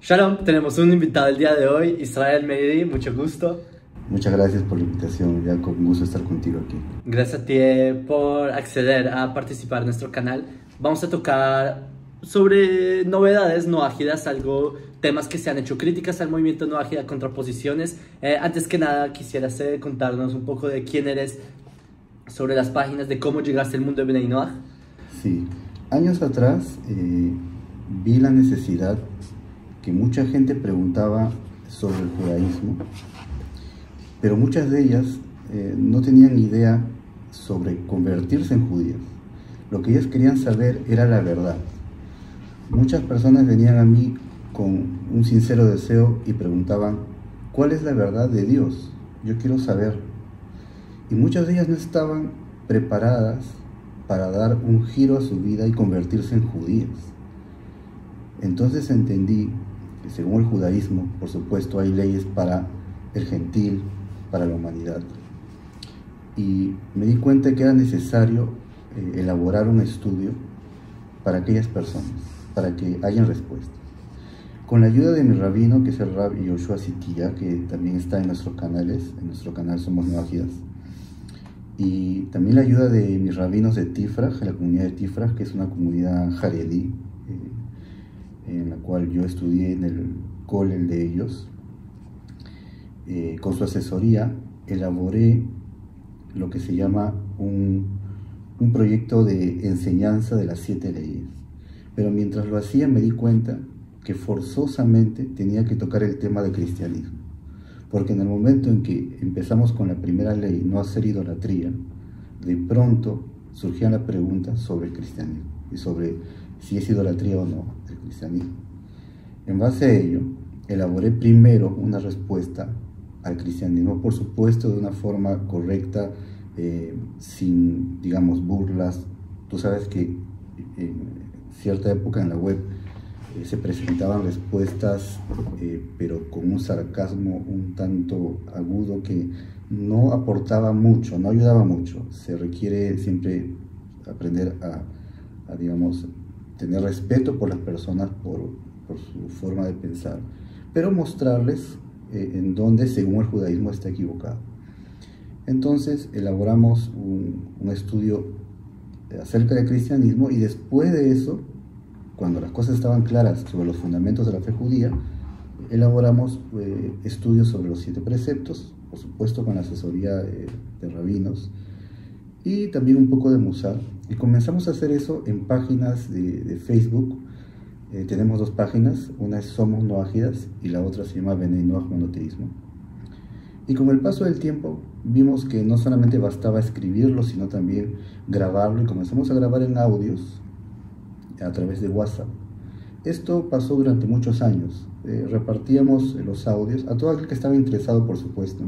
Shalom, tenemos un invitado el día de hoy, Israel Meiri, mucho gusto. Muchas gracias por la invitación, ya con gusto estar contigo aquí. Gracias a ti por acceder a participar en nuestro canal. Vamos a tocar sobre novedades no ágidas, temas que se han hecho críticas al movimiento no ágida, contraposiciones. Antes que nada, quisieras contarnos un poco de quién eres, sobre las páginas, de cómo llegaste al mundo de Bnei Noach. Sí, años atrás vi la necesidad que mucha gente preguntaba sobre el judaísmo, pero muchas de ellas no tenían idea sobre convertirse en judías. Lo que ellas querían saber era la verdad. Muchas personas venían a mí con un sincero deseo y preguntaban, ¿cuál es la verdad de Dios? Yo quiero saber. Y muchas de ellas no estaban preparadas para dar un giro a su vida y convertirse en judías. Entonces entendí que según el judaísmo, por supuesto, hay leyes para el gentil, para la humanidad. Y me di cuenta que era necesario elaborar un estudio para aquellas personas, para que hayan respuestas. Con la ayuda de mi rabino, que es el Rabbi Yoshua Sitia, que también está en nuestros canales, en nuestro canal Somos Noágidas, y también la ayuda de mis rabinos de Tifraj, la comunidad de Tifraj, que es una comunidad jaredí, en la cual yo estudié en el Kollel de ellos. Con su asesoría elaboré lo que se llama un proyecto de enseñanza de las 7 leyes. Pero mientras lo hacía me di cuenta que forzosamente tenía que tocar el tema del cristianismo. Porque en el momento en que empezamos con la primera ley, no hacer idolatría, de pronto surgían las preguntas sobre el cristianismo y sobre si es idolatría o no el cristianismo. En base a ello, elaboré primero una respuesta al cristianismo, por supuesto de una forma correcta, sin, digamos, burlas. Tú sabes que en cierta época en la web se presentaban respuestas, pero con un sarcasmo un tanto agudo que no aportaba mucho, no ayudaba mucho. Se requiere siempre aprender a digamos, tener respeto por las personas, por su forma de pensar, pero mostrarles en donde, según el judaísmo, está equivocado. Entonces elaboramos un estudio acerca del cristianismo y después de eso, cuando las cosas estaban claras sobre los fundamentos de la fe judía, elaboramos estudios sobre los 7 preceptos, por supuesto con la asesoría de rabinos, y también un poco de Musar. Y comenzamos a hacer eso en páginas de Facebook. Tenemos 2 páginas, una es Somos Noágidas y la otra se llama Bnei Noach Monoteísmo. Y con el paso del tiempo vimos que no solamente bastaba escribirlo, sino también grabarlo, y comenzamos a grabar en audios a través de WhatsApp. Esto pasó durante muchos años. Repartíamos los audios a todo aquel que estaba interesado, por supuesto.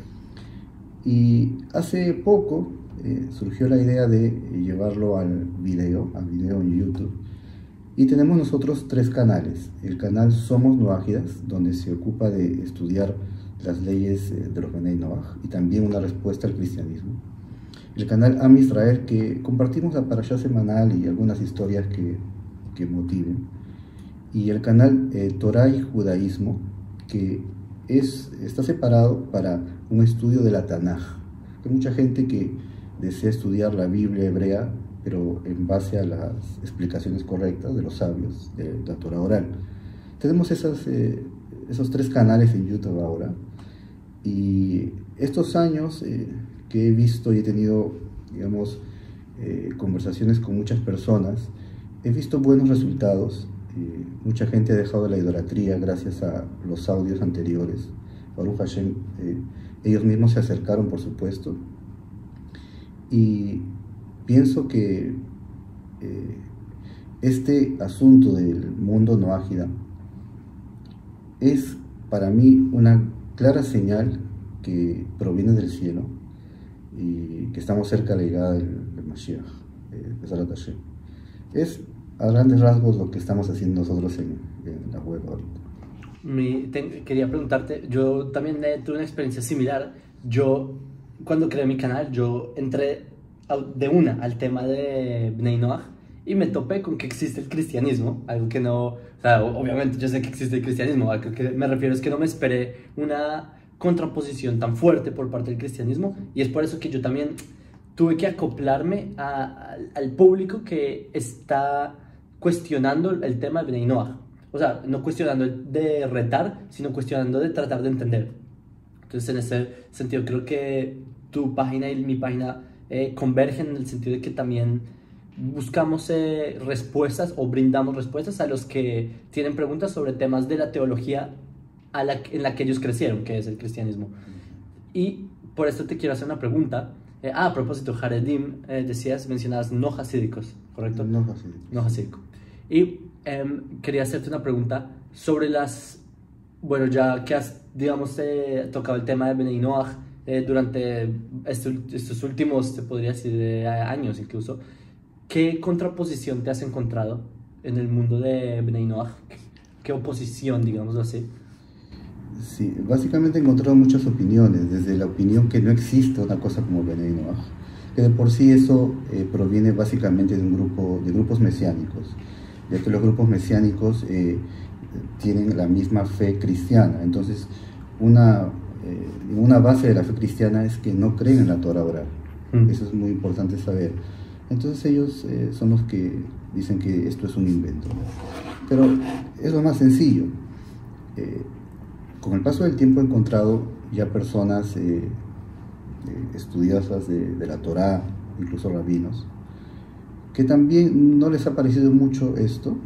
Y hace poco surgió la idea de llevarlo al video en YouTube. Y tenemos nosotros 3 canales. El canal Somos Noágidas, donde se ocupa de estudiar las leyes de los Bnei Noach y también una respuesta al cristianismo. El canal Am Israel, que compartimos la parashá semanal y algunas historias que motiven. Y el canal Torah y Judaísmo, que está separado para un estudio de la Tanaj. Hay mucha gente que desea estudiar la Biblia hebrea, pero en base a las explicaciones correctas de los sabios, de la Torah oral. Tenemos esos 3 canales en YouTube ahora, y estos años que he visto y he tenido, digamos, conversaciones con muchas personas, he visto buenos resultados. Mucha gente ha dejado la idolatría gracias a los audios anteriores. Baruch Hashem, ellos mismos se acercaron, por supuesto, y pienso que este asunto del mundo no ágida es para mí una clara señal que proviene del cielo y que estamos cerca de la llegada del Mashiach. Es a grandes rasgos lo que estamos haciendo nosotros en la web ahorita. Quería preguntarte, yo también tuve una experiencia similar. Yo, cuando creé mi canal, yo entré de una al tema de Bnei Noach y me topé con que existe el cristianismo, algo que no, o sea, obviamente yo sé que existe el cristianismo, a lo que me refiero es que no me esperé una contraposición tan fuerte por parte del cristianismo, y es por eso que yo también tuve que acoplarme al público que está cuestionando el tema de Bnei Noach. O sea, no cuestionando de retar, sino cuestionando de tratar de entender. Entonces, en ese sentido, creo que tu página y mi página convergen en el sentido de que también buscamos respuestas o brindamos respuestas a los que tienen preguntas sobre temas de la teología en la que ellos crecieron, que es el cristianismo. Y por esto te quiero hacer una pregunta. A propósito, Haredim, mencionabas no hasídicos, ¿correcto? No hasídicos. No hasídico. Y quería hacerte una pregunta sobre bueno, ya que has, digamos, tocado el tema de Bnei Noach durante estos últimos, se podría decir, años incluso, ¿qué contraposición te has encontrado en el mundo de Bnei Noach? ¿Qué oposición, digámoslo así? Sí, básicamente he encontrado muchas opiniones, desde la opinión que no existe una cosa como Bnei Noach, que de por sí eso proviene básicamente de de grupos mesiánicos, ya que los grupos mesiánicos tienen la misma fe cristiana. Entonces, una base de la fe cristiana es que no creen en la Torah oral. Eso es muy importante saber. Entonces ellos son los que dicen que esto es un invento. Pero es lo más sencillo. Con el paso del tiempo he encontrado ya personas estudiosas de la Torah, incluso rabinos, que también no les ha parecido mucho esto,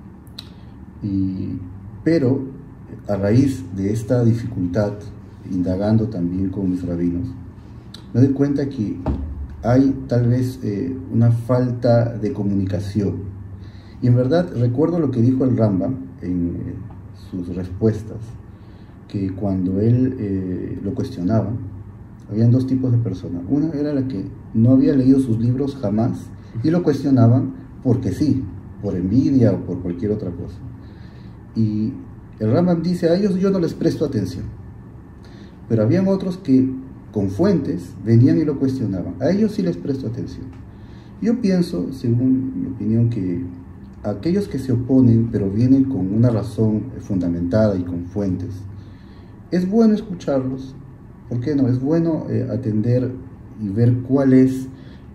pero a raíz de esta dificultad, indagando también con mis rabinos, me doy cuenta que hay tal vez una falta de comunicación. Y en verdad recuerdo lo que dijo el Rambam en sus respuestas, que cuando él lo cuestionaba, habían dos tipos de personas. Una era la que no había leído sus libros jamás y lo cuestionaban porque sí, por envidia o por cualquier otra cosa. Y el Rambam dice, a ellos yo no les presto atención. Pero habían otros que con fuentes venían y lo cuestionaban. A ellos sí les presto atención. Yo pienso, según mi opinión, que aquellos que se oponen pero vienen con una razón fundamentada y con fuentes, es bueno escucharlos. ¿Por qué no? Es bueno atender y ver cuál es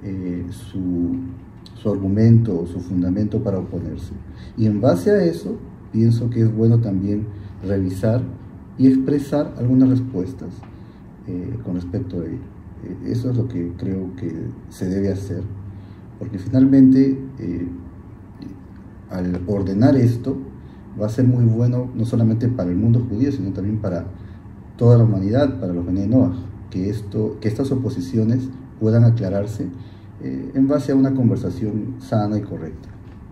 su argumento o su fundamento para oponerse. Y en base a eso, pienso que es bueno también revisar y expresar algunas respuestas con respecto a ello. Eso es lo que creo que se debe hacer, porque finalmente al ordenar esto va a ser muy bueno no solamente para el mundo judío, sino también para toda la humanidad, para los Bnei Noach, que estas oposiciones puedan aclararse en base a una conversación sana y correcta.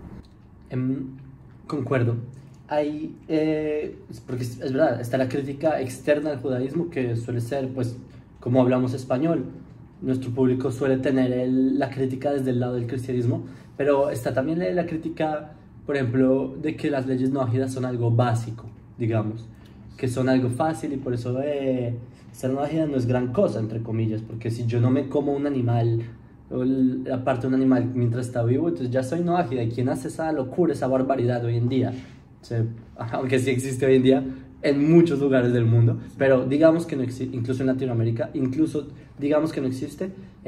Concuerdo. Hay, porque es verdad, está la crítica externa al judaísmo, que suele ser, pues, como hablamos español, nuestro público suele tener la crítica desde el lado del cristianismo, pero está también la crítica, por ejemplo, de que las leyes noajidas son algo básico, digamos, que son algo fácil, y por eso ser noajida no es gran cosa, entre comillas, porque si yo no me como un animal, o la parte de un animal mientras está vivo, entonces ya soy noajida. ¿Y quién hace esa locura, esa barbaridad hoy en día? O sea, aunque sí existe hoy en día en muchos lugares del mundo, pero digamos que no existe, incluso en Latinoamérica, incluso digamos que no existe.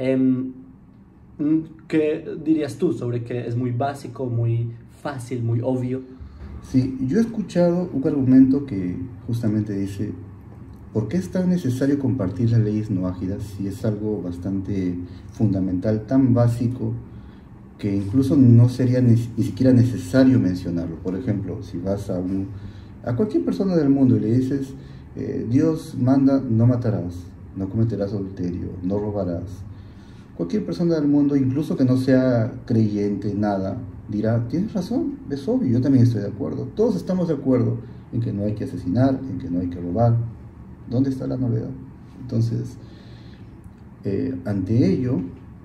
¿Qué dirías tú sobre que es muy básico, muy fácil, muy obvio? Sí, yo he escuchado un argumento que justamente dice, ¿por qué es tan necesario compartir las leyes noajidas si es algo bastante fundamental, tan básico, que incluso no sería ni siquiera necesario mencionarlo? Por ejemplo, si vas a cualquier persona del mundo y le dices, Dios manda, no matarás, no cometerás adulterio, no robarás. Cualquier persona del mundo, incluso que no sea creyente, nada, dirá, tienes razón, es obvio, yo también estoy de acuerdo. Todos estamos de acuerdo en que no hay que asesinar, en que no hay que robar. ¿Dónde está la novedad? Entonces, ante ello,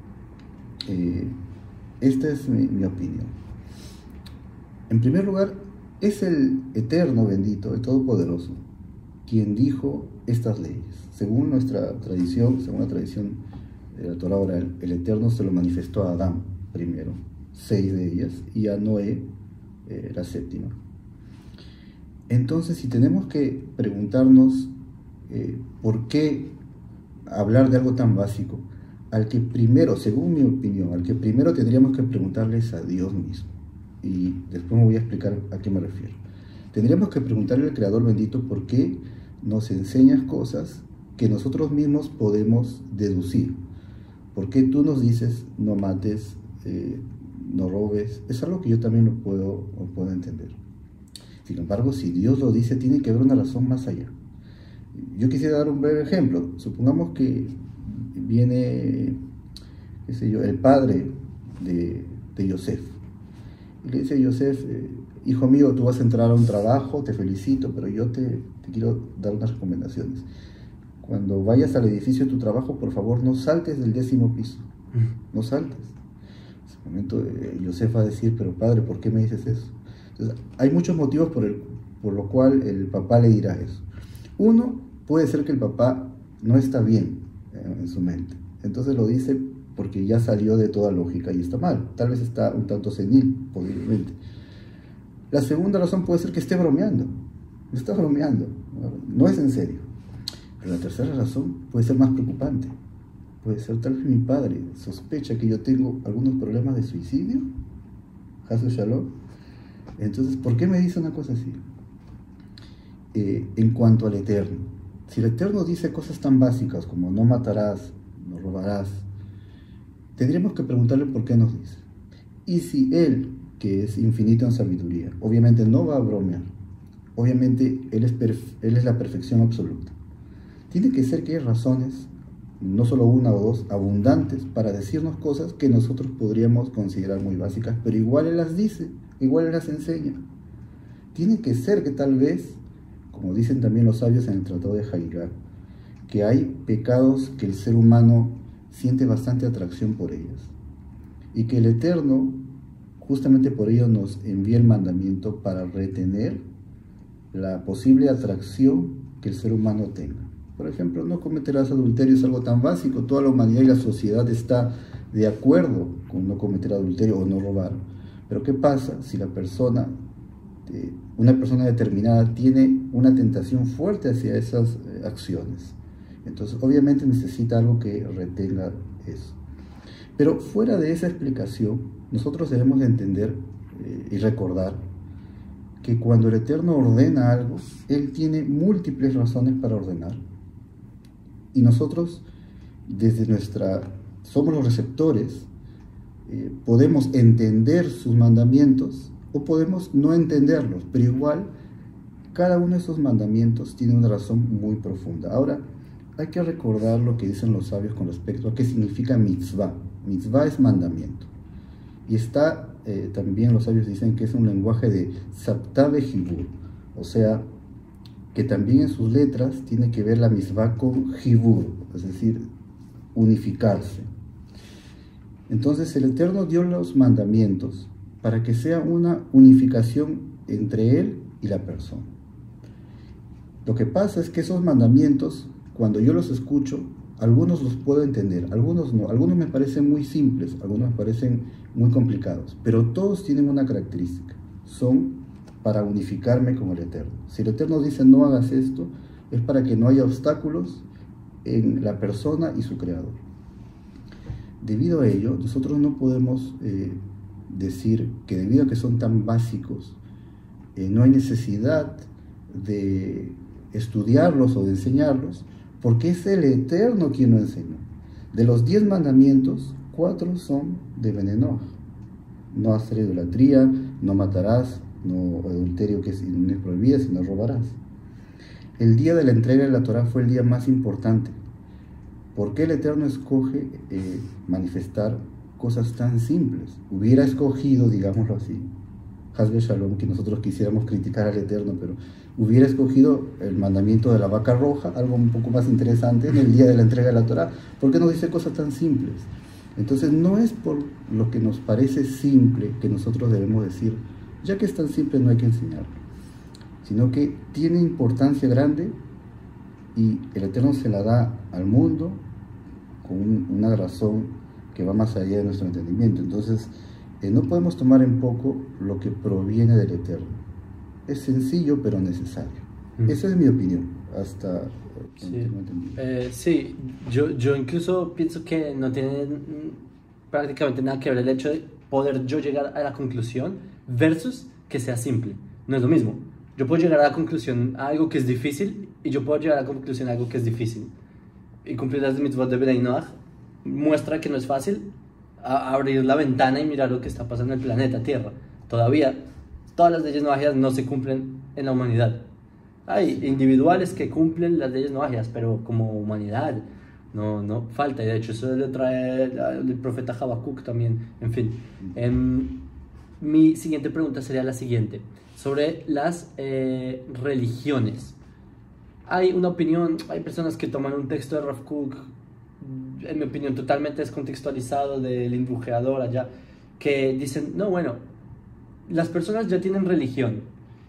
esta es mi opinión. En primer lugar, es el Eterno bendito, el Todopoderoso, quien dijo estas leyes. Según nuestra tradición, según la tradición de la Torah oral, el Eterno se lo manifestó a Adán primero, 6 de ellas, y a Noé la séptima. Entonces, si tenemos que preguntarnos por qué hablar de algo tan básico, al que primero, según mi opinión, al que primero tendríamos que preguntarles a Dios mismo, y después me voy a explicar a qué me refiero. Tendríamos que preguntarle al Creador bendito por qué nos enseñas cosas que nosotros mismos podemos deducir. ¿Por qué tú nos dices no mates, no robes? Es algo que yo también lo puedo entender. Sin embargo, si Dios lo dice, tiene que haber una razón más allá. Yo quisiera dar un breve ejemplo. Supongamos que viene, qué sé yo, el padre de Yosef. Y le dice a Yosef, hijo mío, tú vas a entrar a un trabajo, te felicito, pero yo te quiero dar unas recomendaciones. Cuando vayas al edificio de tu trabajo, por favor, no saltes del 10º piso. No saltes. En ese momento Yosef va a decir, pero padre, ¿por qué me dices eso? Entonces, hay muchos motivos por lo cual el papá le dirá eso. Uno, puede ser que el papá no está bien en su mente. Entonces lo dice porque ya salió de toda lógica y está mal. Tal vez está un tanto senil, posiblemente. La segunda razón puede ser que esté bromeando. Está bromeando. No es en serio. Pero la tercera razón puede ser más preocupante. Puede ser tal vez mi padre sospecha que yo tengo algunos problemas de suicidio. Hasu Shalom. Entonces, ¿por qué me dice una cosa así? En cuanto al Eterno. Si el Eterno dice cosas tan básicas como no matarás, no robarás, tendríamos que preguntarle por qué nos dice. Y si Él, que es infinito en sabiduría, obviamente no va a bromear, obviamente Él es la perfección absoluta, tiene que ser que hay razones, no solo una o dos, abundantes, para decirnos cosas que nosotros podríamos considerar muy básicas, pero igual Él las dice, igual Él las enseña. Tiene que ser que tal vez, como dicen también los sabios en el Tratado de Haggá, que hay pecados que el ser humano siente bastante atracción por ellas, y que el Eterno, justamente por ello, nos envía el mandamiento para retener la posible atracción que el ser humano tenga. Por ejemplo, no cometerás adulterio, es algo tan básico, toda la humanidad y la sociedad está de acuerdo con no cometer adulterio o no robar. Pero ¿qué pasa si una persona determinada tiene una tentación fuerte hacia esas acciones? Entonces, obviamente necesita algo que retenga eso. Pero fuera de esa explicación, nosotros debemos de entender y recordar que cuando el Eterno ordena algo, Él tiene múltiples razones para ordenar. Y nosotros, somos los receptores, podemos entender sus mandamientos o podemos no entenderlos, pero igual cada uno de esos mandamientos tiene una razón muy profunda. Ahora, hay que recordar lo que dicen los sabios con respecto a qué significa mitzvah. Mitzvah es mandamiento. Y también los sabios dicen que es un lenguaje de saptá vejibur, o sea, que también en sus letras tiene que ver la mitzvah con jibur, es decir, unificarse. Entonces el Eterno dio los mandamientos para que sea una unificación entre Él y la persona. Lo que pasa es que esos mandamientos, cuando yo los escucho, algunos los puedo entender, algunos no, algunos me parecen muy simples, algunos me parecen muy complicados, pero todos tienen una característica, son para unificarme con el Eterno. Si el Eterno dice no hagas esto, es para que no haya obstáculos en la persona y su Creador. Debido a ello, nosotros no podemos decir que debido a que son tan básicos, no hay necesidad de estudiarlos o de enseñarlos, porque es el Eterno quien lo enseñó. De los 10 mandamientos, 4 son de veneno. No hacer idolatría, no matarás, no adulterio que es prohibido, sino robarás. El día de la entrega de la Torá fue el día más importante. ¿Por qué el Eterno escoge manifestar cosas tan simples? Hubiera escogido, digámoslo así, Hasbe Shalom, que nosotros quisiéramos criticar al Eterno, pero hubiera escogido el mandamiento de la vaca roja, algo un poco más interesante, en el día de la entrega de la Torá. ¿Por qué nos dice cosas tan simples? Entonces no es por lo que nos parece simple que nosotros debemos decir, ya que es tan simple no hay que enseñarlo, sino que tiene importancia grande y el Eterno se la da al mundo con una razón que va más allá de nuestro entendimiento. Entonces no podemos tomar en poco lo que proviene del Eterno. Es sencillo pero necesario. Esa es mi opinión, hasta sí. Sí, yo incluso pienso que no tiene prácticamente nada que ver el hecho de poder yo llegar a la conclusión versus que sea simple. No es lo mismo. Yo puedo llegar a la conclusión a algo que es difícil y yo puedo llegar a la conclusión a algo que es difícil. Y cumplir las mitzvot de Bnei Noach muestra que no es fácil abrir la ventana y mirar lo que está pasando en el planeta Tierra. Todavía todas las leyes noajidas no se cumplen en la humanidad. Hay individuales que cumplen las leyes noajidas, pero como humanidad no falta. Y de hecho eso lo trae el profeta Habacuc también. En fin, mi siguiente pregunta sería la siguiente. Sobre las religiones. Hay una opinión, hay personas que toman un texto de Rav Kook, en mi opinión totalmente descontextualizado del embujeador allá, que dicen, no, bueno, las personas ya tienen religión.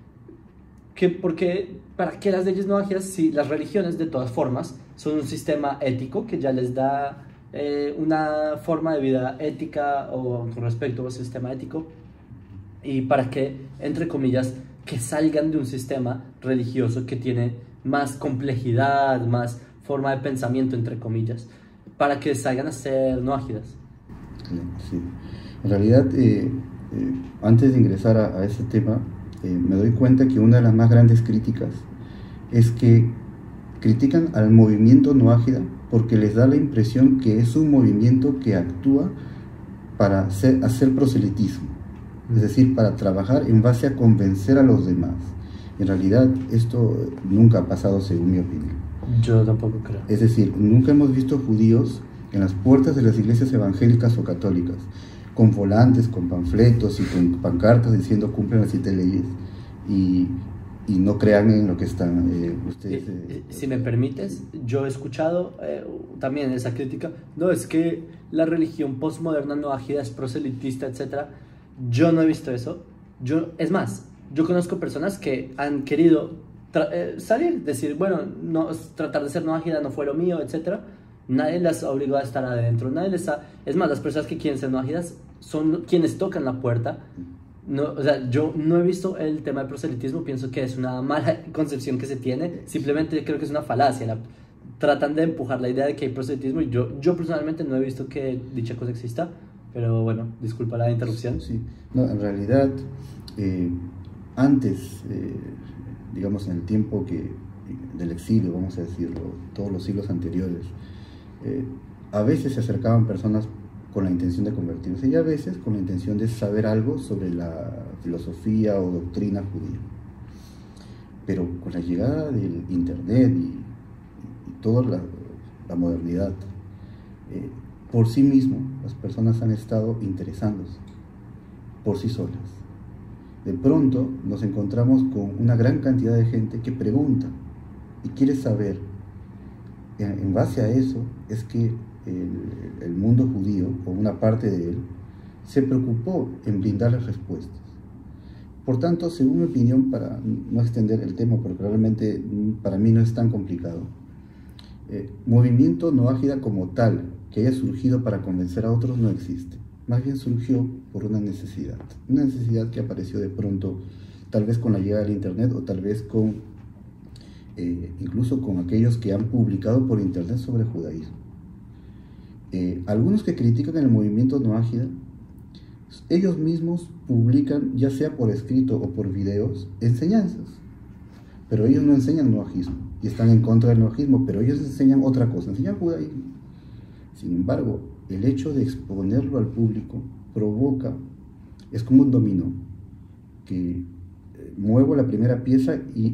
¿Para qué las leyes noajidas si las religiones de todas formas son un sistema ético que ya les da una forma de vida ética o con respecto a ese sistema ético? Y para que, entre comillas, que salgan de un sistema religioso que tiene más complejidad, más forma de pensamiento, entre comillas, para que salgan a ser noajidas. Sí. En realidad, antes de ingresar a ese tema, me doy cuenta que una de las más grandes críticas es que critican al movimiento noájida porque les da la impresión que es un movimiento que actúa para hacer proselitismo. Es decir, para trabajar en base a convencer a los demás. En realidad, esto nunca ha pasado según mi opinión. Yo tampoco creo. Es decir, nunca hemos visto judíos en las puertas de las iglesias evangélicas o católicas, con volantes, con panfletos y con pancartas diciendo cumplen las 7 leyes y no crean en lo que están ustedes. Si me permites, yo he escuchado también esa crítica. No, es que la religión postmoderna noájida es proselitista, etc. Yo no he visto eso. Es más, yo conozco personas que han querido salir, decir, bueno, tratar de ser noájida no fue lo mío, etc. Nadie las obligó a estar adentro. Es más, las personas que quieren ser noájidas son quienes tocan la puerta. No, o sea, yo no he visto el tema del proselitismo. Pienso que es una mala concepción que se tiene. Simplemente creo que es una falacia. Tratan de empujar la idea de que hay proselitismo y yo personalmente no he visto que dicha cosa exista. Pero bueno, disculpa la interrupción. Sí. No, en realidad, antes, digamos en el tiempo del exilio, vamos a decirlo, todos los siglos anteriores, a veces se acercaban personas con la intención de convertirse y a veces con la intención de saber algo sobre la filosofía o doctrina judía. Pero con la llegada del internet y toda la modernidad, por sí mismo las personas han estado interesándose por sí solas. De pronto nos encontramos con una gran cantidad de gente que pregunta y quiere saber. En base a eso es que el mundo judío, o una parte de él, se preocupó en brindarles respuestas. Por tanto, según mi opinión, para no extender el tema, porque realmente para mí no es tan complicado, movimiento noájida como tal, que haya surgido para convencer a otros, no existe. Más bien surgió por una necesidad que apareció de pronto, tal vez con la llegada del internet o tal vez incluso con aquellos que han publicado por internet sobre judaísmo. Algunos que critican el movimiento noájida, ellos mismos publican, ya sea por escrito o por videos, enseñanzas, pero ellos no enseñan noajismo y están en contra del noajismo, pero ellos enseñan otra cosa, enseñan judaísmo. Sin embargo, el hecho de exponerlo al público es como un dominó, que muevo la primera pieza y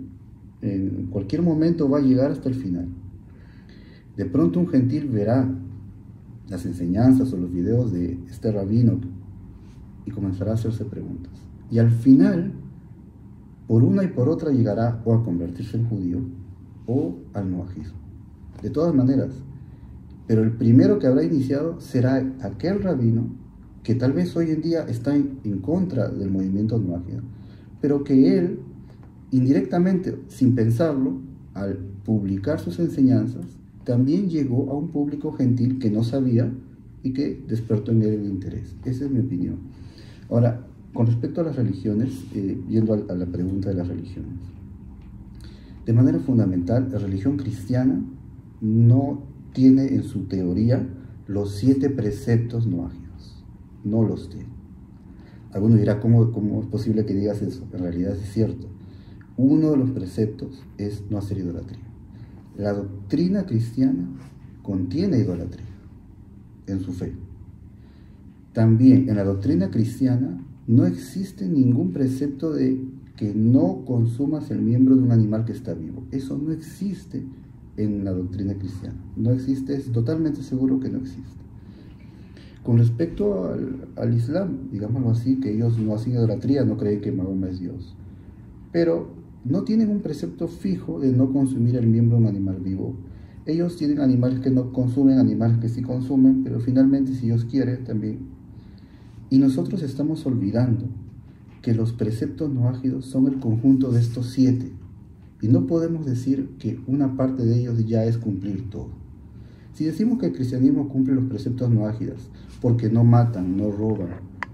en cualquier momento va a llegar hasta el final. De pronto un gentil verá las enseñanzas o los videos de este rabino y comenzará a hacerse preguntas. Y al final, por una y por otra, llegará o a convertirse en judío o al noajismo. De todas maneras, pero el primero que habrá iniciado será aquel rabino que tal vez hoy en día está en contra del movimiento noájida, pero que él, indirectamente, sin pensarlo, al publicar sus enseñanzas, también llegó a un público gentil que no sabía y que despertó en él el interés. Esa es mi opinión. Ahora, con respecto a las religiones, yendo a la pregunta de las religiones, de manera fundamental, la religión cristiana no tiene en su teoría los 7 preceptos noágidos, no los tiene. Alguno dirá, ¿cómo es posible que digas eso? En realidad es cierto. Uno de los preceptos es no hacer idolatría. La doctrina cristiana contiene idolatría en su fe. También en la doctrina cristiana no existe ningún precepto de que no consumas el miembro de un animal que está vivo. Eso no existe en la doctrina cristiana. No existe, es totalmente seguro que no existe. Con respecto al Islam, digámoslo así, que ellos no hacen idolatría, no creen que Mahoma es Dios. Pero no tienen un precepto fijo de no consumir el miembro de un animal vivo. Ellos tienen animales que no consumen, animales que sí consumen, pero finalmente, si Dios quiere, también. Y nosotros estamos olvidando que los preceptos noágidos son el conjunto de estos 7. Y no podemos decir que una parte de ellos ya es cumplir todo. Si decimos que el cristianismo cumple los preceptos noágidas, porque no matan, no roban.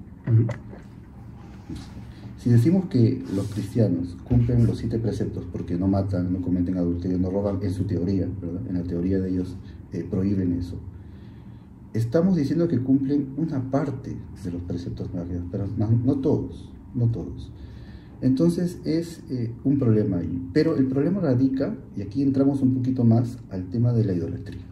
Si decimos que los cristianos cumplen los 7 preceptos porque no matan, no cometen adulterio, no roban, en su teoría, ¿verdad? En la teoría de ellos prohíben eso. Estamos diciendo que cumplen una parte de los preceptos noágidos, pero no todos, no todos. Entonces es un problema ahí. Pero el problema radica, y aquí entramos un poquito más al tema de la idolatría.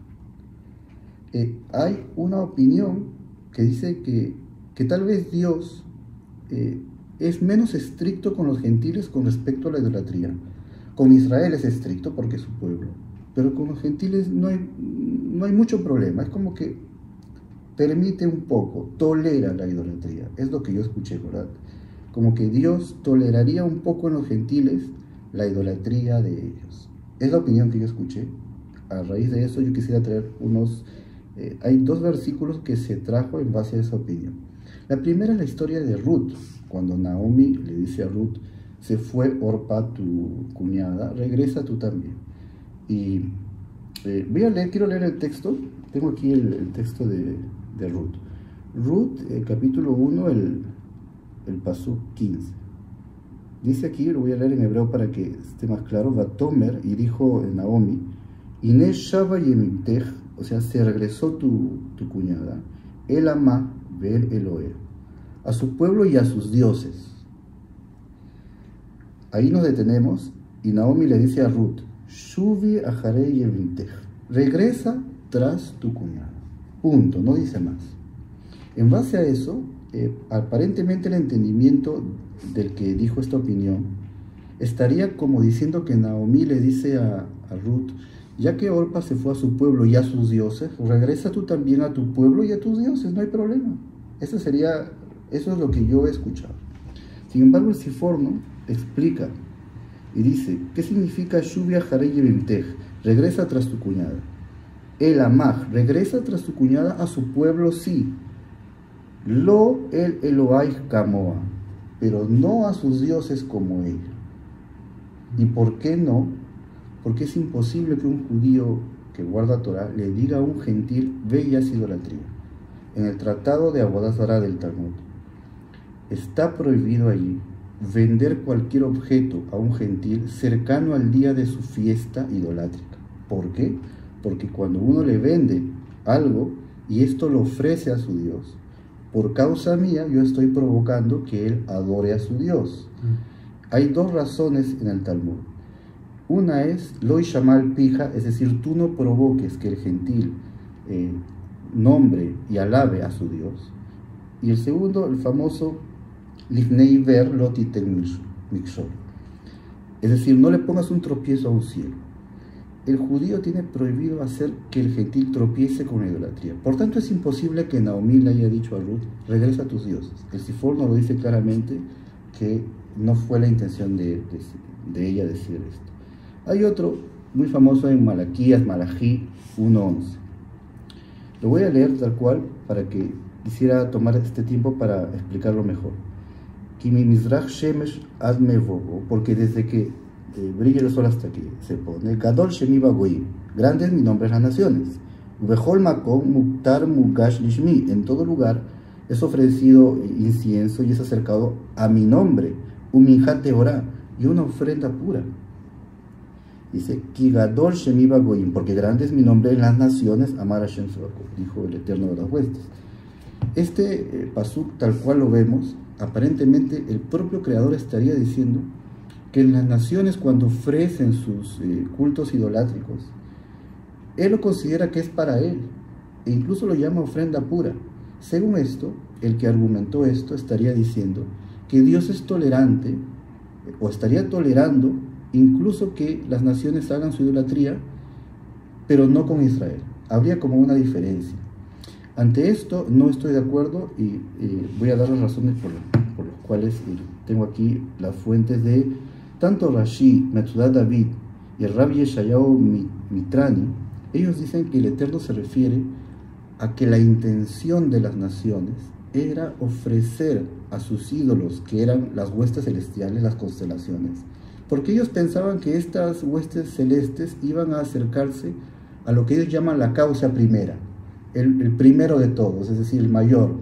Hay una opinión que dice que tal vez Dios es menos estricto con los gentiles con respecto a la idolatría. Con Israel es estricto porque es su pueblo, pero con los gentiles no hay mucho problema. Es como que permite un poco, tolera la idolatría. Es lo que yo escuché, ¿verdad? Como que Dios toleraría un poco en los gentiles la idolatría de ellos. Es la opinión que yo escuché. A raíz de eso yo quisiera traer hay 2 versículos que se trajo en base a esa opinión. La primera es la historia de Ruth, cuando Naomi le dice a Ruth, se fue Orpa, tu cuñada, regresa tú también. Y quiero leer el texto. Tengo aquí el texto de Ruth. Ruth, capítulo 1, el pasú 15. Dice aquí, lo voy a leer en hebreo para que esté más claro, Vatomer, y dijo Naomi, Inés Shaba Yemimtej, o sea, se regresó tu cuñada, el Amá, Ver Eloé, a su pueblo y a sus dioses. Ahí nos detenemos, y Naomi le dice a Ruth, Shuvi Aharei Yemimtej, regresa tras tu cuñada. Punto, no dice más. En base a eso, aparentemente el entendimiento del que dijo esta opinión estaría como diciendo que Naomi le dice a Ruth, ya que Orpa se fue a su pueblo y a sus dioses, regresa tú también a tu pueblo y a tus dioses, no hay problema. Eso es lo que yo he escuchado. Sin embargo, el Siforno explica y dice, ¿qué significa Shuvia Harei Yevimtej? Regresa tras tu cuñada. El Amaj, regresa tras tu cuñada a su pueblo, sí. Lo el Eloai Kamoa, pero no a sus dioses como ella. ¿Y por qué no? Porque es imposible que un judío que guarda Torah le diga a un gentil, ve y haz idolatría. En el tratado de Avodah Zará del Talmud está prohibido allí vender cualquier objeto a un gentil cercano al día de su fiesta idolátrica. ¿Por qué? Porque cuando uno le vende algo y esto lo ofrece a su Dios, por causa mía yo estoy provocando que él adore a su Dios. Hay 2 razones en el Talmud. Una es Loi Shamal Pija, es decir, tú no provoques que el gentil nombre y alabe a su Dios. Y el segundo, el famoso Lifnei Ver Lotitel Mikshol, es decir, no le pongas un tropiezo a un ciego. El judío tiene prohibido hacer que el gentil tropiece con la idolatría. Por tanto, es imposible que Naomi le haya dicho a Ruth, regresa a tus dioses. El Siforno lo dice claramente que no fue la intención de ella decir esto. Hay otro muy famoso en Malaquías, Malají 1:11. Lo voy a leer tal cual para que quisiera tomar este tiempo para explicarlo mejor. Kimi Mizrach Shemesh Ad Mevogo, porque desde que brilla el sol hasta que se pone, Gadol Shemi Bagoim, grande es mi nombre en las naciones. Ubehol makom muktar mugash lishmi. En todo lugar es ofrecido incienso y es acercado a mi nombre, uminjat tehorá, y una ofrenda pura. Dice, Kigadol Shemiba Goyim, porque grande es mi nombre en las naciones, Amar Hashem Tzvaot, dijo el Eterno de las huestes. Este pasuk, tal cual lo vemos, aparentemente el propio Creador estaría diciendo que en las naciones, cuando ofrecen sus cultos idolátricos, Él lo considera que es para Él, e incluso lo llama ofrenda pura. Según esto, el que argumentó esto estaría diciendo que Dios es tolerante, o estaría tolerando incluso que las naciones hagan su idolatría, pero no con Israel. Habría como una diferencia. Ante esto no estoy de acuerdo y voy a dar las razones por las cuales tengo aquí las fuentes de tanto Rashi, Metzudat David y el Rabbi Yeshayahu Mitrani. Ellos dicen que el Eterno se refiere a que la intención de las naciones era ofrecer a sus ídolos, que eran las huestes celestiales, las constelaciones, porque ellos pensaban que estas huestes celestes iban a acercarse a lo que ellos llaman la causa primera, el primero de todos, es decir, el mayor,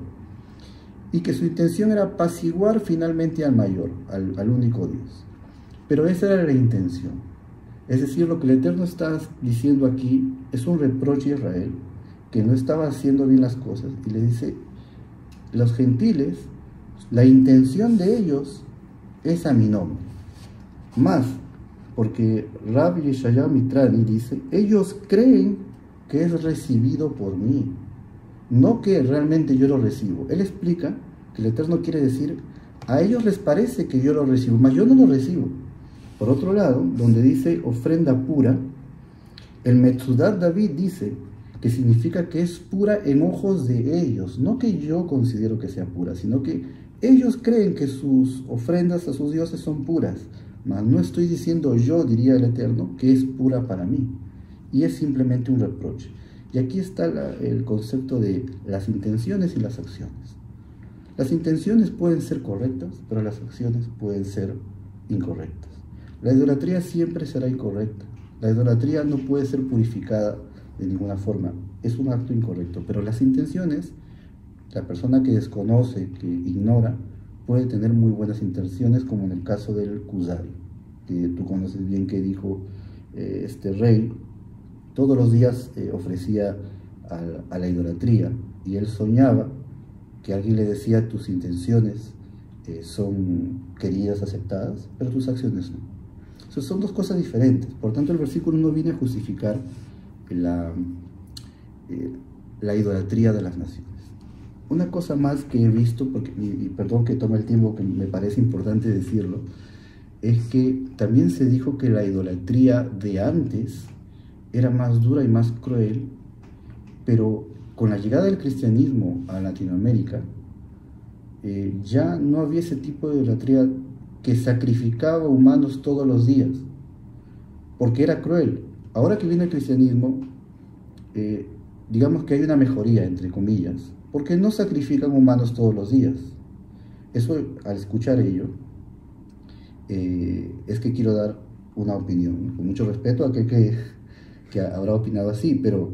y que su intención era apaciguar finalmente al mayor, al único Dios. Pero esa era la intención. Es decir, lo que el Eterno está diciendo aquí es un reproche a Israel, que no estaba haciendo bien las cosas, y le dice, los gentiles, la intención de ellos es a mi nombre. Más, porque Rabbi Yeshayahu Mitrani dice, ellos creen que es recibido por mí, no que realmente yo lo recibo. Él explica que el Eterno quiere decir, a ellos les parece que yo lo recibo, mas yo no lo recibo. Por otro lado, donde dice ofrenda pura, el Metzudat David dice que significa que es pura en ojos de ellos, no que yo considero que sea pura, sino que ellos creen que sus ofrendas a sus dioses son puras. Mas no estoy diciendo yo, diría el Eterno, que es pura para mí. Y es simplemente un reproche. Y aquí está el concepto de las intenciones y las acciones. Las intenciones pueden ser correctas, pero las acciones pueden ser incorrectas. La idolatría siempre será incorrecta. La idolatría no puede ser purificada de ninguna forma. Es un acto incorrecto. Pero las intenciones, la persona que desconoce, que ignora, puede tener muy buenas intenciones, como en el caso del Kuzari, que tú conoces bien, que dijo este rey, todos los días ofrecía a la idolatría, y él soñaba que alguien le decía, tus intenciones son queridas, aceptadas, pero tus acciones no. Entonces son dos cosas diferentes. Por tanto, el versículo no viene a justificar la idolatría de las naciones. Una cosa más que he visto, porque, y perdón que tome el tiempo, que me parece importante decirlo, es que también se dijo que la idolatría de antes era más dura y más cruel, pero con la llegada del cristianismo a Latinoamérica, ya no había ese tipo de idolatría que sacrificaba humanos todos los días, porque era cruel. Ahora que viene el cristianismo, digamos que hay una mejoría, entre comillas, porque no sacrifican humanos todos los días. Eso, al escuchar ello, es que quiero dar una opinión, ¿no? Con mucho respeto a aquel que habrá opinado así, pero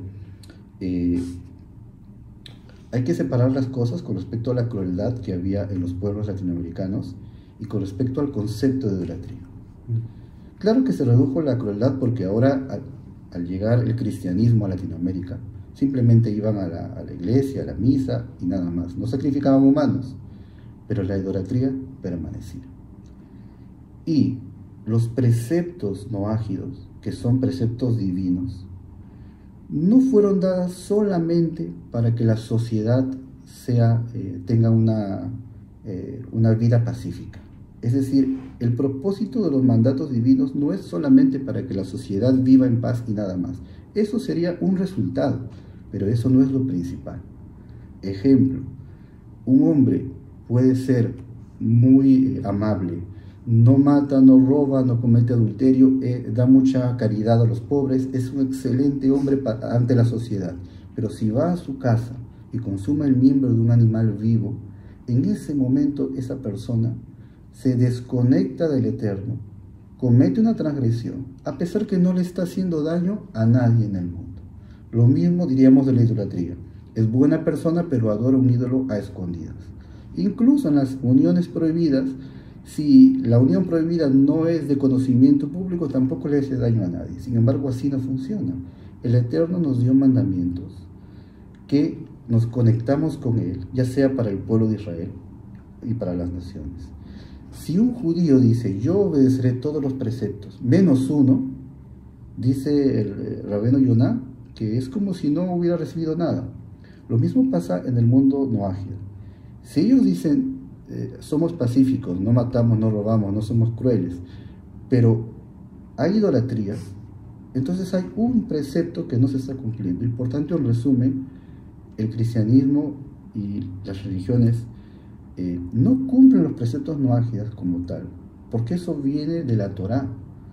hay que separar las cosas con respecto a la crueldad que había en los pueblos latinoamericanos y con respecto al concepto de idolatría. Claro que se redujo la crueldad porque ahora, al llegar el cristianismo a Latinoamérica, simplemente iban a la iglesia, a la misa y nada más. No sacrificaban humanos, pero la idolatría permanecía. Y los preceptos noágidos, que son preceptos divinos, no fueron dadas solamente para que la sociedad tenga una vida pacífica. Es decir, el propósito de los mandatos divinos no es solamente para que la sociedad viva en paz y nada más. Eso sería un resultado, pero eso no es lo principal. Ejemplo, un hombre puede ser muy amable, no mata, no roba, no comete adulterio, da mucha caridad a los pobres, es un excelente hombre ante la sociedad. Pero si va a su casa y consume el miembro de un animal vivo, en ese momento esa persona se desconecta del Eterno, comete una transgresión, a pesar que no le está haciendo daño a nadie en el mundo. Lo mismo diríamos de la idolatría. Es buena persona, pero adora un ídolo a escondidas. Incluso en las uniones prohibidas, si la unión prohibida no es de conocimiento público, tampoco le hace daño a nadie. Sin embargo, así no funciona. El Eterno nos dio mandamientos que nos conectamos con Él, ya sea para el pueblo de Israel y para las naciones. Si un judío dice, yo obedeceré todos los preceptos, menos uno, dice el Rabeno Yonah, que es como si no hubiera recibido nada. Lo mismo pasa en el mundo noágida. Si ellos dicen, somos pacíficos, no matamos, no robamos, no somos crueles, pero hay idolatría, entonces hay un precepto que no se está cumpliendo. Y por tanto, en resumen, el cristianismo y las religiones no cumplen los preceptos noágidas como tal, porque eso viene de la Torá.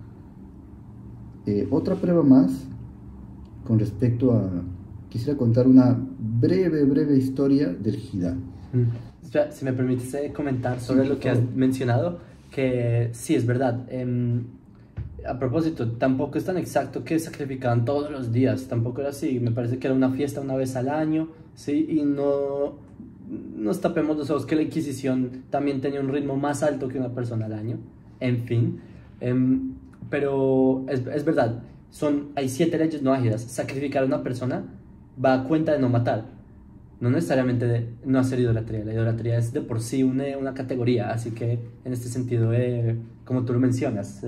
Otra prueba más con respecto a... Quisiera contar una breve historia del Jidá. Espera, si me permites comentar sobre lo que has mencionado, que sí, es verdad. A propósito, tampoco es tan exacto que sacrificaban todos los días, tampoco era así. Me parece que era una fiesta una vez al año, ¿sí? Y no nos tapemos los ojos que la Inquisición también tenía un ritmo más alto que una persona al año, en fin. Pero es verdad, hay 7 leyes no ágidas. Sacrificar a una persona va a cuenta de no matar, no necesariamente de no hacer idolatría. La idolatría es de por sí una categoría, así que en este sentido, como tú lo mencionas,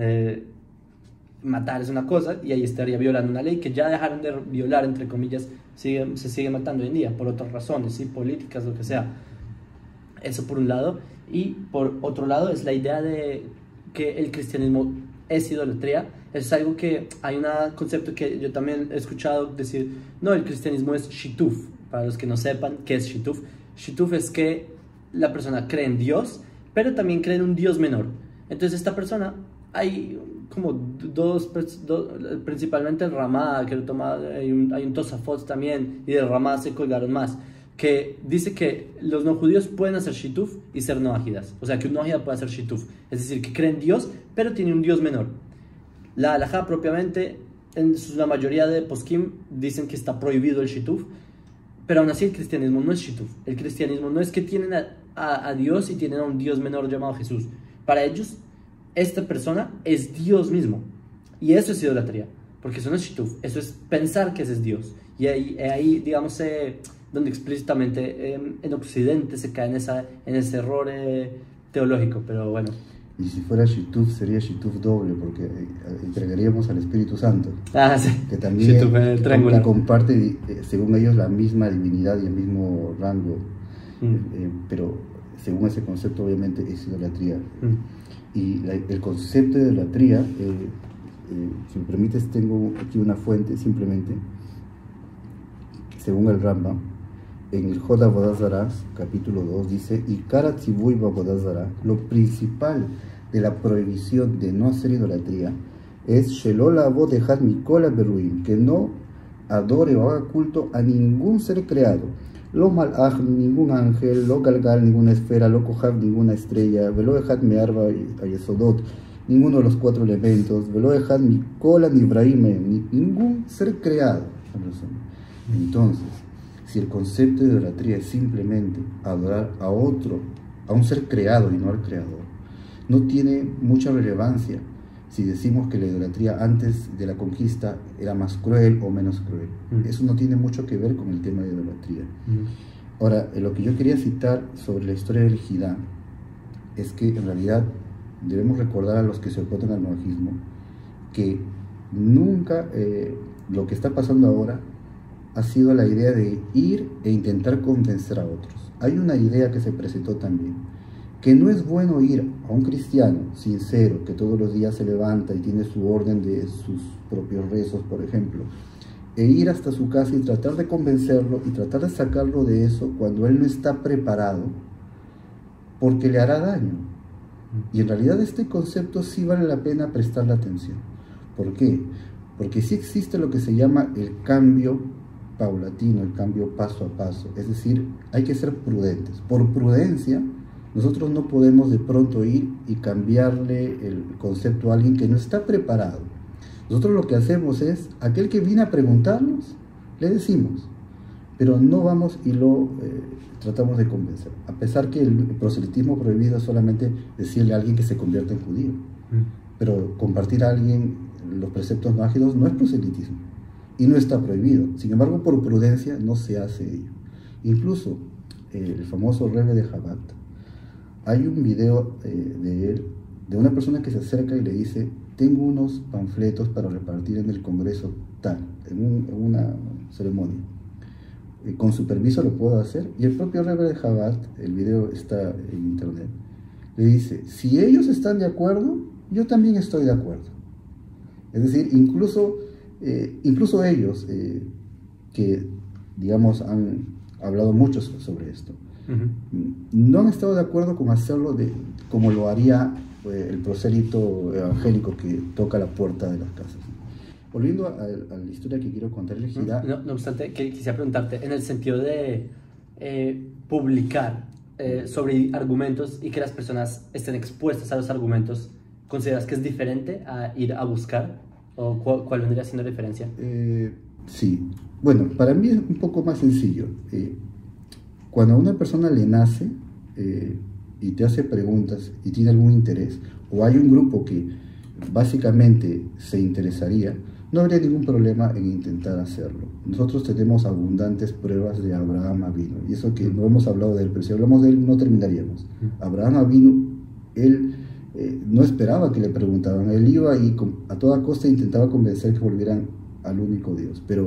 matar es una cosa y ahí estaría violando una ley que ya dejaron de violar, entre comillas, se sigue matando hoy en día por otras razones, ¿sí? Políticas, lo que sea. Eso por un lado. Y por otro lado es la idea de que el cristianismo es idolatría. Es algo que hay un concepto que yo también he escuchado decir, no, el cristianismo es shituf. Para los que no sepan qué es shituf, shituf es que la persona cree en Dios, pero también cree en un Dios menor. Entonces esta persona, hay como dos principalmente el Ramá, que lo toma, hay un Tosafot también, y del Ramá se colgaron más, que dice que los no judíos pueden hacer shituf y ser no ágidas. O sea, que un no ágida puede hacer shituf, es decir, que cree en Dios, pero tiene un Dios menor. La halajá propiamente, en la mayoría de poskim dicen que está prohibido el shituf, pero aún así el cristianismo no es shituf. El cristianismo no es que tienen a Dios y tienen a un Dios menor llamado Jesús. Para ellos, esta persona es Dios mismo. Y eso es idolatría, porque eso no es shituf, eso es pensar que ese es Dios. Y ahí digamos, donde explícitamente en Occidente se cae en ese error teológico, pero bueno. Y si fuera shituf, sería shituf doble, porque entregaríamos al Espíritu Santo, Sí. que también que comparte, según ellos, la misma divinidad y el mismo rango, pero según ese concepto obviamente es idolatría. Y el concepto de idolatría, si me permites, tengo aquí una fuente simplemente, según el Rambam, en el Jod Avodah Zarah, capítulo 2, dice, Ikara Tzivuy Avodah Zarah, lo principal de la prohibición de no hacer idolatría es Shelol Avod Echad Mikol Haberuim, que no adore o haga culto a ningún ser creado, lo malach, ningún ángel, lo galgal, ninguna esfera, lo kohav, ninguna estrella, velo Echad Me'arba Ayesodot, ninguno de los 4 elementos, velo Echad Mikol Anibraim, ningún ser creado. Entonces, si el concepto de idolatría es simplemente adorar a otro, a un ser creado y no al creador, no tiene mucha relevancia si decimos que la idolatría antes de la conquista era más cruel o menos cruel. Eso no tiene mucho que ver con el tema de idolatría. Ahora, lo que yo quería citar sobre la historia del Jidá es que en realidad debemos recordar a los que se oponen al noajismo que nunca lo que está pasando ahora ha sido la idea de ir e intentar convencer a otros. Hay una idea que se presentó también, que no es bueno ir a un cristiano sincero, que todos los días se levanta y tiene su orden de sus propios rezos, por ejemplo, e ir hasta su casa y tratar de convencerlo y tratar de sacarlo de eso cuando él no está preparado, porque le hará daño. Y en realidad este concepto sí vale la pena prestarle atención. ¿Por qué? Porque sí existe lo que se llama el cambio paulatino, el cambio paso a paso, es decir, hay que ser prudentes. Por prudencia, nosotros no podemos de pronto ir y cambiarle el concepto a alguien que no está preparado. Nosotros lo que hacemos es, aquel que viene a preguntarnos, Le decimos, pero no vamos y lo tratamos de convencer. A pesar que el proselitismo prohibido es solamente decirle a alguien que se convierta en judío. Pero compartir a alguien los preceptos mágicos no es proselitismo y no está prohibido. Sin embargo, por prudencia no se hace ello. Incluso el famoso Rebbe de Chabad, hay un video de él, de una persona que se acerca y le dice: tengo unos panfletos para repartir en el Congreso tal, en una ceremonia. Con su permiso lo puedo hacer. Y el propio Rebbe de Chabad, el video está en internet, le dice: si ellos están de acuerdo, yo también estoy de acuerdo. Es decir, incluso ellos, que digamos han hablado mucho sobre esto, no han estado de acuerdo con hacerlo como lo haría el prosélito evangélico que toca la puerta de las casas. Volviendo a la historia que quiero contar, el Jidá. No obstante, quisiera preguntarte, en el sentido de publicar sobre argumentos y que las personas estén expuestas a los argumentos, ¿consideras que es diferente a ir a buscar? ¿O cuál vendría siendo la diferencia? Sí. Bueno, para mí es un poco más sencillo. Cuando a una persona le nace y te hace preguntas y tiene algún interés, o hay un grupo que básicamente se interesaría, no habría ningún problema en intentar hacerlo. Nosotros tenemos abundantes pruebas de Abraham Avinu, y eso que no hemos hablado de él, pero si hablamos de él no terminaríamos. Abraham Avinu, él no esperaba que le preguntaban, él iba y a toda costa intentaba convencer que volvieran al único Dios, pero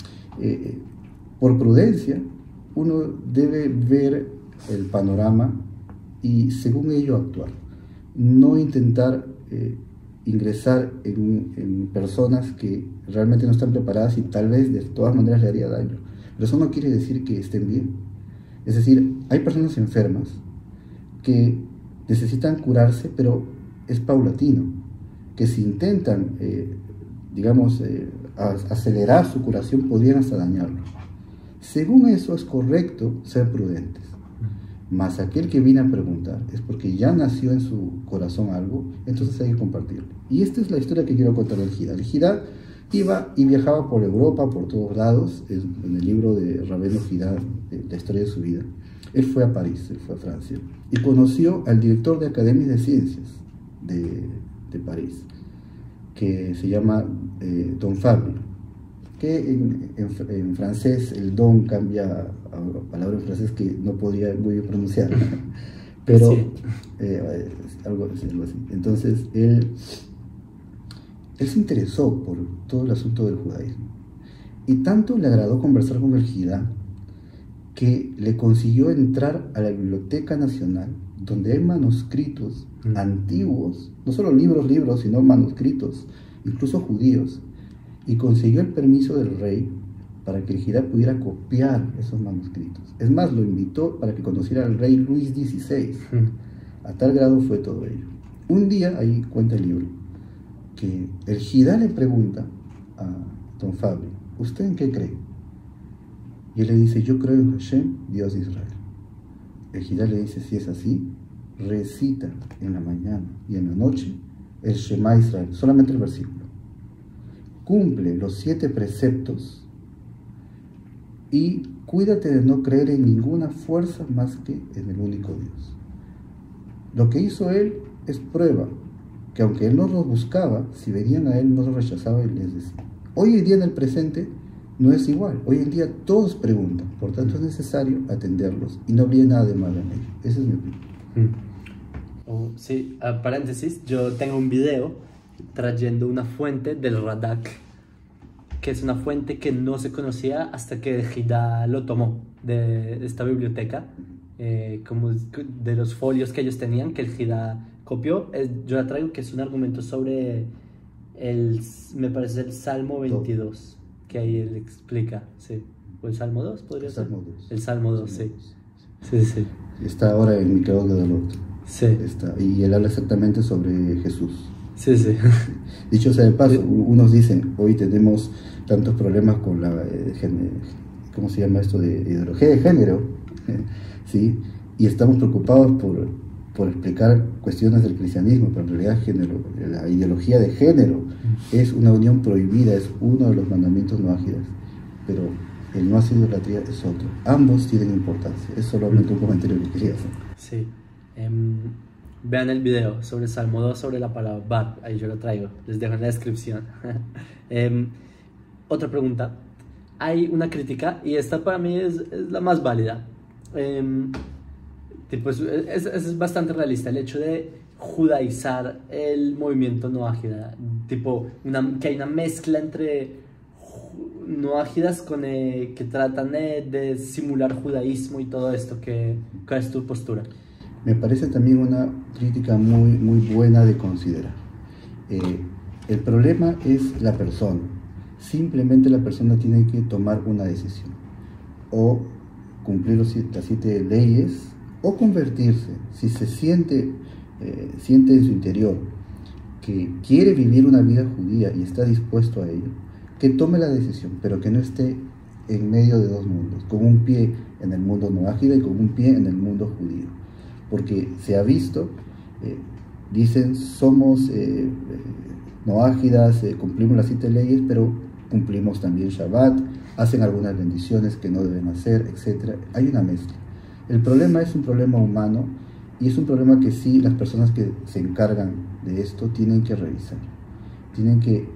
por prudencia uno debe ver el panorama y según ello actuar, no intentar ingresar en personas que realmente no están preparadas y tal vez de todas maneras le haría daño. Pero eso no quiere decir que estén bien. Es decir, hay personas enfermas que necesitan curarse, pero es paulatino, que si intentan, acelerar su curación, podrían hasta dañarlo. Según eso es correcto ser prudentes. Mas aquel que viene a preguntar es porque ya nació en su corazón algo, entonces hay que compartirlo. Y esta es la historia que quiero contar del Jidá. El Jidá iba y viajaba por Europa, por todos lados. En el libro de Rabbeinu Jidá, la historia de su vida, él fue a París, él fue a Francia, y conoció al director de Academias de Ciencias de París, que se llama Don Fabio, que en francés el don cambia a palabra en francés que no podría muy bien pronunciar, pero sí. Algo así. Entonces él se interesó por todo el asunto del judaísmo y tanto le agradó conversar con el Jidá que le consiguió entrar a la Biblioteca Nacional, donde hay manuscritos antiguos, no solo libros, sino manuscritos, incluso judíos, y consiguió el permiso del rey para que el Jidá pudiera copiar esos manuscritos. Es más, lo invitó para que conociera al rey Luis XVI. A tal grado fue todo ello. Un día, ahí cuenta el libro, que el Jidá le pregunta a Don Fabio: ¿usted en qué cree? Y él le dice: yo creo en Hashem, Dios de Israel. El Jidá le dice: si es así, recita en la mañana y en la noche el Shema Israel, solamente el versículo. Cumple los 7 preceptos y cuídate de no creer en ninguna fuerza más que en el único Dios. Lo que hizo él es prueba que aunque él no los buscaba, si venían a él no los rechazaba y les decía. Hoy en día en el presente no es igual. Hoy en día todos preguntan, por tanto es necesario atenderlos y no habría nada de malo en ello. Esa es mi opinión. Sí, paréntesis, yo tengo un video trayendo una fuente del Radak, que es una fuente que no se conocía hasta que Jidá lo tomó de esta biblioteca, como de los folios que ellos tenían, que el Jidá copió. Yo la traigo, que es un argumento sobre me parece el Salmo 22, que ahí él explica, sí. O el Salmo 2, podría ser. El Salmo 2, sí. Sí. Está ahora en Miqueot Gedolot. Sí. Y él habla exactamente sobre Jesús. Sí. Dicho sea de paso, unos dicen, hoy tenemos tantos problemas con la, ¿cómo se llama esto? De ideología de género, ¿sí? Y estamos preocupados por explicar cuestiones del cristianismo, pero en realidad la ideología de género es una unión prohibida, es uno de los mandamientos no ágidas. pero el no hacer idolatría es otro. Ambos tienen importancia. Es solamente un comentario que quería hacer. Sí. Vean el video sobre Salmo 2, sobre la palabra bar, ahí yo lo traigo, les dejo en la descripción. Otra pregunta. Hay una crítica, y esta para mí es la más válida. Tipo, es bastante realista el hecho de judaizar el movimiento no ágida. Tipo, que hay una mezcla entre no ágidas que tratan de simular judaísmo y todo esto. ¿Cuál es tu postura? Me parece también una crítica muy buena de considerar. El problema es la persona. Simplemente la persona tiene que tomar una decisión. O cumplir las 7 leyes, o convertirse. Si se siente en su interior que quiere vivir una vida judía y está dispuesto a ello, que tome la decisión, pero que no esté en medio de dos mundos, con un pie en el mundo no ágida y con un pie en el mundo judío. Porque se ha visto, dicen somos no ágidas, cumplimos las 7 leyes, pero cumplimos también Shabbat, hacen algunas bendiciones que no deben hacer, etc. Hay una mezcla. El problema es un problema humano y es un problema que sí las personas que se encargan de esto tienen que revisar. Tienen que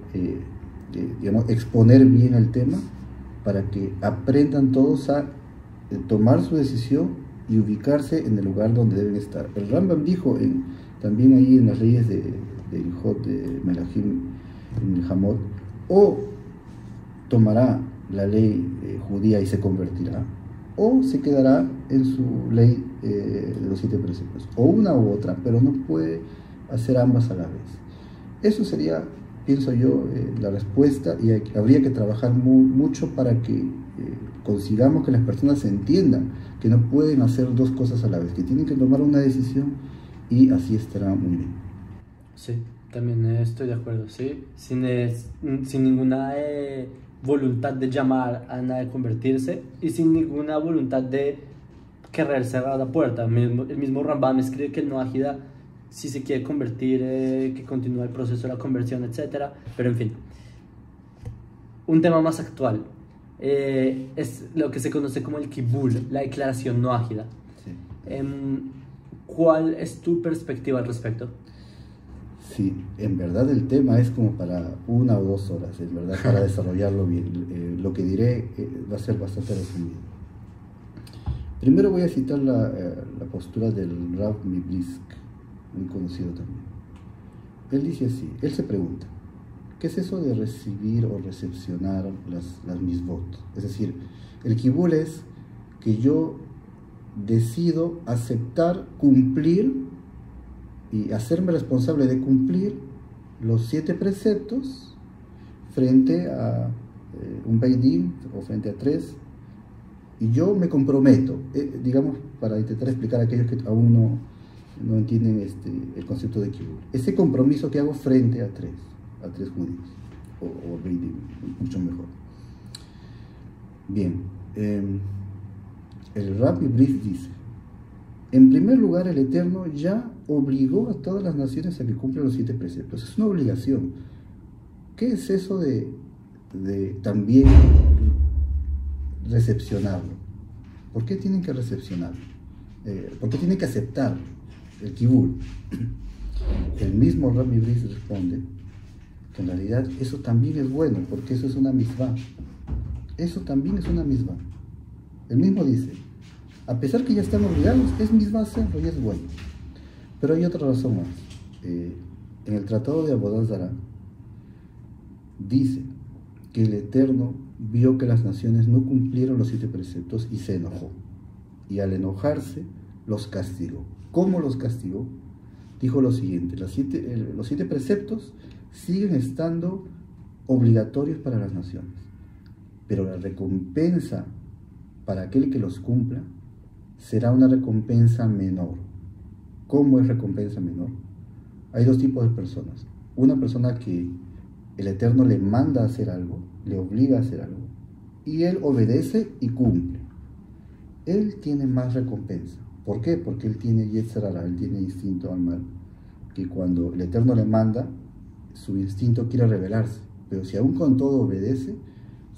exponer bien el tema para que aprendan todos a tomar su decisión y ubicarse en el lugar donde deben estar. El Rambam dijo también ahí en las leyes de Ilhot, de Melahim y Milhamot, o tomará la ley judía y se convertirá, o se quedará en su ley de los 7 preceptos, o una u otra, pero no puede hacer ambas a la vez. Eso sería, pienso yo, la respuesta, y habría que trabajar mucho para que consigamos que las personas entiendan que no pueden hacer dos cosas a la vez, que tienen que tomar una decisión y así estará muy bien. Sí, también estoy de acuerdo, sí, sin ninguna voluntad de llamar a nadie a convertirse y sin ninguna voluntad de querer cerrar la puerta. El mismo Rambam escribe que el no ágida, si se quiere convertir, que continúe el proceso de la conversión, etc. Pero en fin, un tema más actual es lo que se conoce como el Kibul, la declaración no ágida. Sí. ¿Cuál es tu perspectiva al respecto? Sí, en verdad el tema es como para 1 o 2 horas, en verdad, para desarrollarlo bien. Lo que diré va a ser bastante resumido. Primero voy a citar la postura del Rav Mibrisk, muy conocido también. Él dice así, él se pregunta, ¿qué es eso de recibir o recepcionar las misbot? Es decir, el kibul es que yo decido aceptar, cumplir y hacerme responsable de cumplir los 7 preceptos frente a un Beit Din o frente a 3, y yo me comprometo, digamos, para intentar explicar a aquellos que aún no entienden el concepto de kibul. Ese compromiso que hago frente a 3 judíos, o Beit Din, mucho mejor. Bien, el Rabbi Brief dice, en primer lugar, el Eterno ya obligó a todas las naciones a que cumplan los 7 preceptos. Es una obligación. ¿Qué es eso de también recepcionarlo? ¿Por qué tienen que recepcionarlo? ¿Por qué tienen que aceptar el kibul? El mismo Rabbi Brice responde que en realidad eso también es bueno, porque eso es una mitzvah. Eso también es una mitzvah. Él mismo dice, a pesar que ya están obligados, es mitzvah hacerlo y es bueno. Pero hay otra razón más. En el Tratado de Avodat Zará dice que el Eterno vio que las naciones no cumplieron los 7 preceptos y se enojó. Y al enojarse, los castigó. ¿Cómo los castigó? Dijo lo siguiente, los 7 preceptos siguen estando obligatorios para las naciones, pero la recompensa para aquel que los cumpla será una recompensa menor. ¿Cómo es recompensa menor? Hay 2 tipos de personas. Una persona que el Eterno le manda a hacer algo, le obliga a hacer algo, y él obedece y cumple. Él tiene más recompensa. ¿Por qué? Porque él tiene Yetzer Hara, él tiene instinto al mal, que cuando el Eterno le manda, su instinto quiere rebelarse, pero si aún con todo obedece,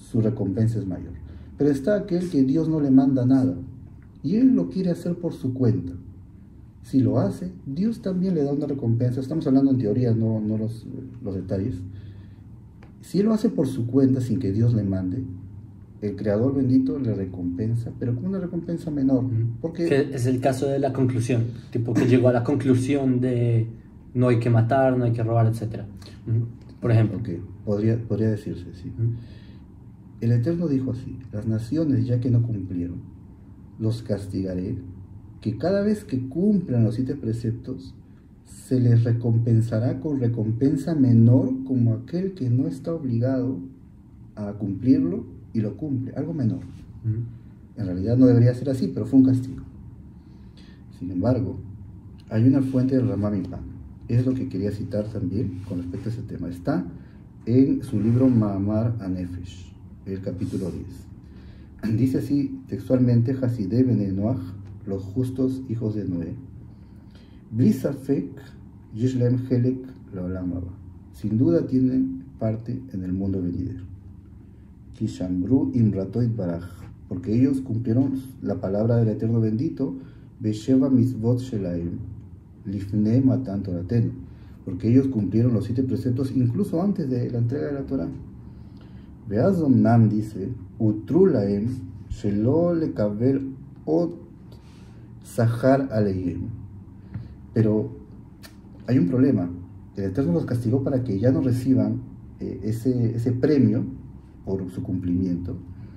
su recompensa es mayor. Pero está aquel que Dios no le manda nada y él lo quiere hacer por su cuenta. Si lo hace, Dios también le da una recompensa. Estamos hablando en teoría, no los detalles. Si él lo hace por su cuenta sin que Dios le mande, el Creador bendito le recompensa, pero con una recompensa menor. Porque Que es el caso de la conclusión, tipo que llegó a la conclusión de no hay que matar, no hay que robar, etc. Por ejemplo. Okay. Podría decirse, sí. El Eterno dijo así: las naciones, ya que no cumplieron, los castigaré, que cada vez que cumplan los 7 preceptos, se les recompensará con recompensa menor como aquel que no está obligado a cumplirlo y lo cumple, algo menor. En realidad no debería ser así, pero fue un castigo. Sin embargo, hay una fuente del Ramá Mipán. Es lo que quería citar también con respecto a ese tema. Está en su libro Ma'amar Hanefesh, el capítulo 10. Dice así textualmente: Hasidei Bnei Noach, los justos hijos de Noé. Bli safek yesh lahem helek leolam haba. Sin duda tienen parte en el mundo venidero. Kishambru imrato itbaraj, porque ellos cumplieron la palabra del Eterno bendito, Besheva mitzvot shelaim, lifnei matan toratenu, porque ellos cumplieron los 7 preceptos incluso antes de la entrega de la Torah. Beazom nam dice, utru laem shelo lekabel ot sahar aleyem. Pero hay un problema. El Eterno los castigó para que ya no reciban ese premio por su cumplimiento,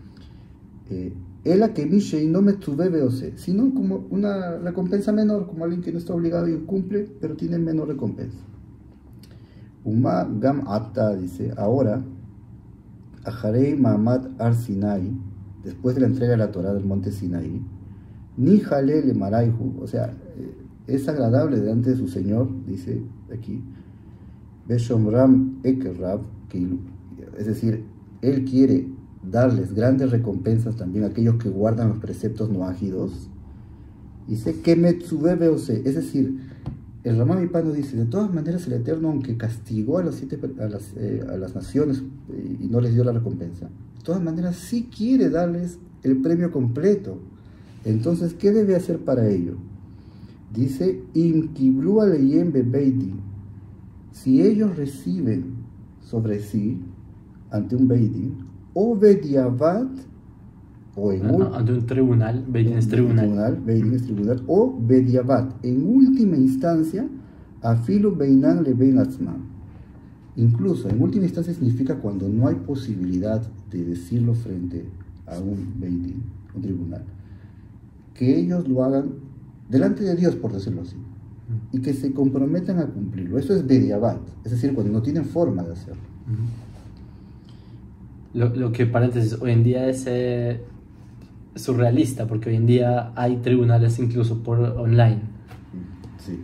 sino como una recompensa menor, como alguien que no está obligado y cumple, pero tiene menos recompensa. Uma Gam Atta dice: ahora, Aharei Mahamad Ar Sinai, después de la entrega de la Torah del monte Sinaí, Ni Jale le Maraihu, o sea, es agradable delante de su Señor, dice aquí, Beshomram Ekerrab, es decir, Él quiere darles grandes recompensas también a aquellos que guardan los preceptos no ágidos. Dice que Metzubebeose, es decir, el Ramá Mipán dice: de todas maneras el Eterno, aunque castigó a las naciones y no les dio la recompensa, de todas maneras sí quiere darles el premio completo. Entonces, ¿qué debe hacer para ello? Dice: Im kiblu aleyem bebeidi, si ellos reciben sobre sí ante un beidin, o bediavat, o ante un tribunal, beidin es tribunal, o bediavat, en última instancia, afilu beinan le bein atzman. Incluso en última instancia significa cuando no hay posibilidad de decirlo frente a un beidin, un tribunal, que ellos lo hagan delante de Dios, por decirlo así, y que se comprometan a cumplirlo. Eso es bediavat, es decir, cuando no tienen forma de hacerlo. Lo que, paréntesis, hoy en día es surrealista, porque hoy en día hay tribunales incluso por online. Sí.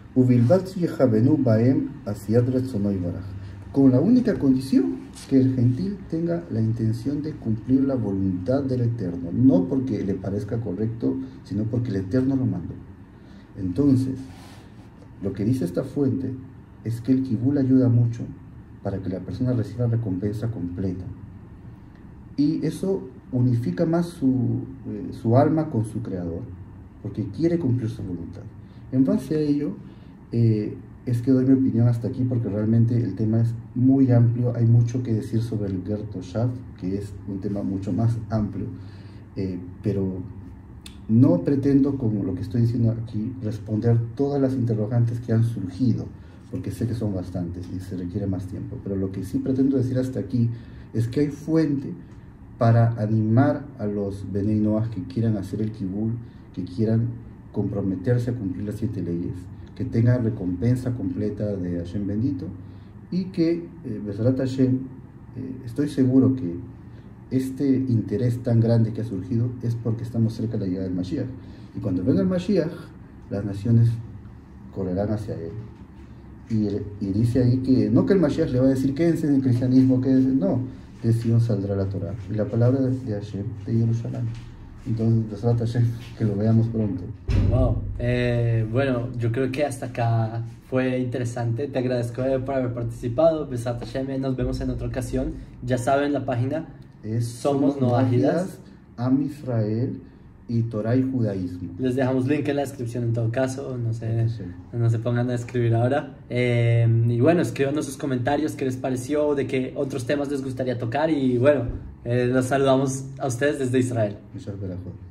Con la única condición que el gentil tenga la intención de cumplir la voluntad del Eterno, no porque le parezca correcto, sino porque el Eterno lo mandó. Entonces, lo que dice esta fuente es que el kibul ayuda mucho para que la persona reciba recompensa completa. Y eso unifica más su alma con su Creador, porque quiere cumplir su voluntad. En base a ello, es que doy mi opinión hasta aquí, porque realmente el tema es muy amplio. Hay mucho que decir sobre el Ger Toshav, que es un tema mucho más amplio, pero no pretendo, con lo que estoy diciendo aquí, responder todas las interrogantes que han surgido, porque sé que son bastantes y se requiere más tiempo. Pero lo que sí pretendo decir hasta aquí es que hay fuente para animar a los Bnei Noach que quieran hacer el kibul, que quieran comprometerse a cumplir las 7 leyes, que tengan recompensa completa de Hashem bendito, y que, Besarat Hashem, estoy seguro que este interés tan grande que ha surgido es porque estamos cerca de la llegada del Mashiach. Y cuando venga el Mashiach, las naciones correrán hacia él. Y dice ahí que no que el Mashiach le va a decir quédense en el cristianismo, quédense, no, de Sion saldrá la Torah y la palabra de Hashem de Jerusalén. Entonces, Besrat Hashem, que lo veamos pronto. Wow. Bueno, yo creo que hasta acá fue interesante. Te agradezco por haber participado. Besrat Hashem, nos vemos en otra ocasión. Ya saben, la página es Somos Noágidas, Am Israel y Torah y Judaísmo. Les dejamos link en la descripción en todo caso, no Sí. se pongan a escribir ahora. Y bueno, escríbanos sus comentarios, qué les pareció, de qué otros temas les gustaría tocar y bueno, los saludamos a ustedes desde Israel. Muchas gracias.